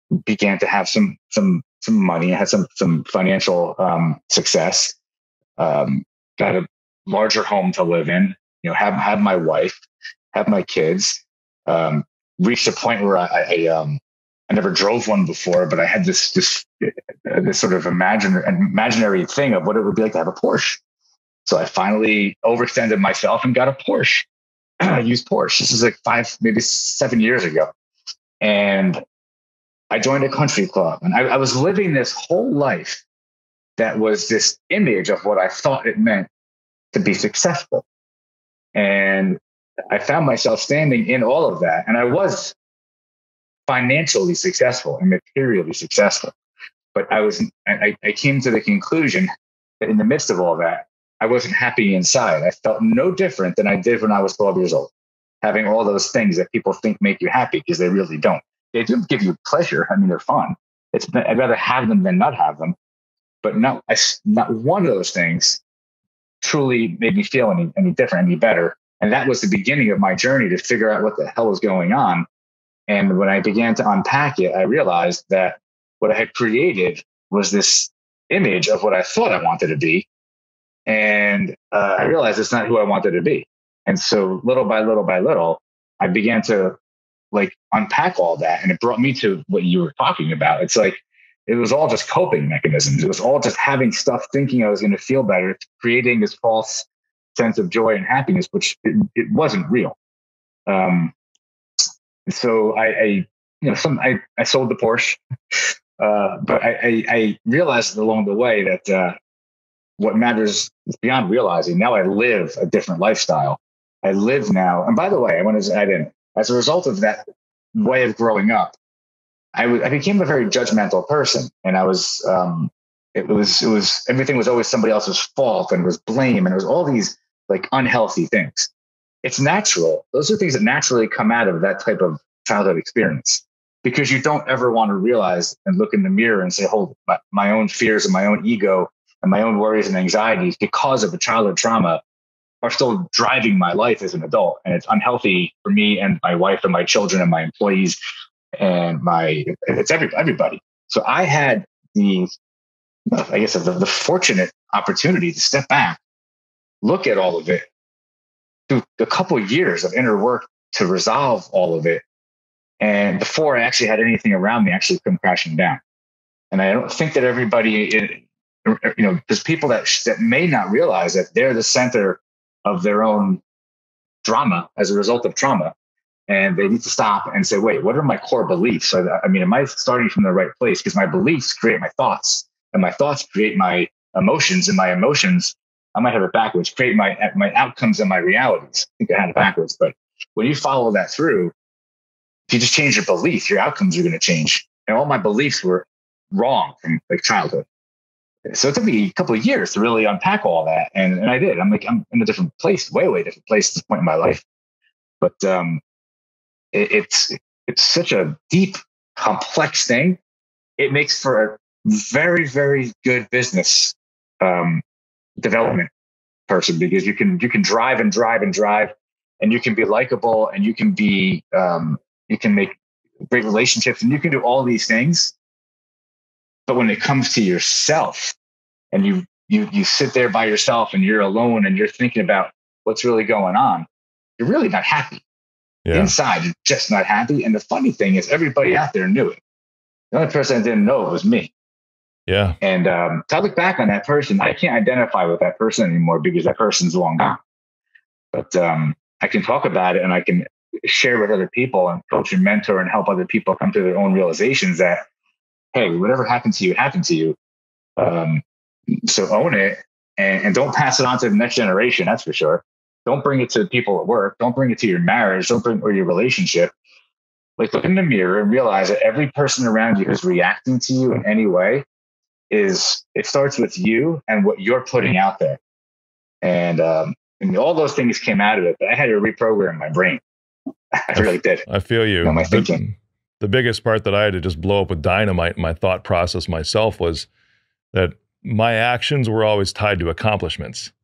began to have some money. I had some financial success. Got a larger home to live in. Have my wife, have my kids. Reached a point where I never drove one before, but I had this sort of imaginary thing of what it would be like to have a Porsche. So I finally overextended myself and got a Porsche. I used Porsche. This is like 5, maybe 7 years ago. And I joined a country club, and I was living this whole life that was this image of what I thought it meant to be successful. And I found myself standing in all of that. And I was financially successful and materially successful. But I came to the conclusion that in the midst of all that, I wasn't happy inside. I felt no different than I did when I was 12 years old, having all those things that people think make you happy, because they really don't. They do give you pleasure. I mean, they're fun. I'd rather have them than not have them. But not one of those things truly made me feel any different, any better. And that was the beginning of my journey to figure out what the hell was going on. And when I began to unpack it, I realized that what I had created was this image of what I thought I wanted to be. And I realized it's not who I wanted to be. And so little by little, I began to unpack all that. And it brought me to what you were talking about. It's like, it was all just coping mechanisms. It was all just having stuff, thinking I was going to feel better, creating this false sense of joy and happiness, which it wasn't real. So I sold the Porsche, but I realized along the way that what matters is beyond realizing. Now I live a different lifestyle. I live now, and by the way, I want to add in, as a result of that way of growing up, I became a very judgmental person, and I was it was everything was always somebody else's fault, and it was blame, and it was all these unhealthy things. It's natural. Those are things that naturally come out of that type of childhood experience, because you don't ever want to realize and look in the mirror and say, hold, my own fears and my own ego and my own worries and anxieties because of a childhood trauma are still driving my life as an adult. And it's unhealthy for me and my wife and my children and my employees and it's everybody. So I had the fortunate opportunity to step back, look at all of it, do a couple of years of inner work to resolve all of it. And before I actually had anything around me actually come crashing down. And I don't think that everybody, there's people that may not realize that they're the center of their own drama as a result of trauma. And they need to stop and say, wait, what are my core beliefs? Am I starting from the right place? Because my beliefs create my thoughts, and my thoughts create my emotions, and my emotions, I might have it backwards, create my outcomes and my realities. I think I had it backwards. But when you follow that through, if you just change your belief, your outcomes are going to change. And all my beliefs were wrong from childhood. So it took me a couple of years to really unpack all that. And I did. I'm in a different place, way different place at this point in my life. But it's such a deep, complex thing. It makes for a very, very good business development person, because you can drive and drive and drive, and you can be likable, and you can be you can make great relationships, and you can do all these things. But when it comes to yourself, and you sit there by yourself and you're alone and you're thinking about what's really going on, you're really not happy. Yeah. Inside, you're just not happy. And the funny thing is, everybody out there knew it. The only person that didn't know it was me. Yeah. And so I look back on that person. I can't identify with that person anymore because that person's long gone. But I can talk about it, and I can share with other people and coach and mentor and help other people come to their own realizations that, hey, whatever happened to you, happened to you. So own it and don't pass it on to the next generation. That's for sure. Don't bring it to people at work. Don't bring it to your marriage. Or your relationship. Look in the mirror and realize that every person around you who's reacting to you in any way it starts with you and what you're putting out there. And all those things came out of it, but I had to reprogram my brain. I really did. I feel you. My thinking. The biggest part that I had to just blow up with dynamite in my thought process myself was that my actions were always tied to accomplishments.